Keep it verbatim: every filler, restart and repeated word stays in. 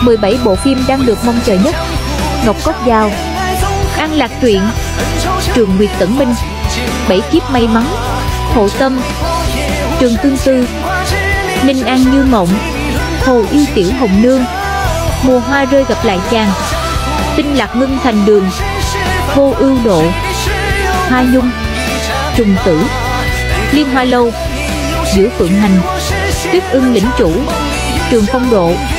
mười bảy bộ phim đang được mong chờ nhất: Ngọc Cốt Dao, An Lạc Truyện, Trường Nguyệt Tẩn Minh, Bảy Kiếp May Mắn, Hộ Tâm, Trường Tương Tư, Ninh An Như Mộng, Hồ Yêu Tiểu Hồng Nương, Mùa Hoa Rơi Gặp Lại Chàng, Tinh Lạc Ngưng Thành Đường, Vô Ưu Độ, Hoa Nhung, Trùng Tử, Liên Hoa Lâu, Giữa Phượng Hành, Tuyết Ưng Lĩnh Chủ, Trường Phong Độ.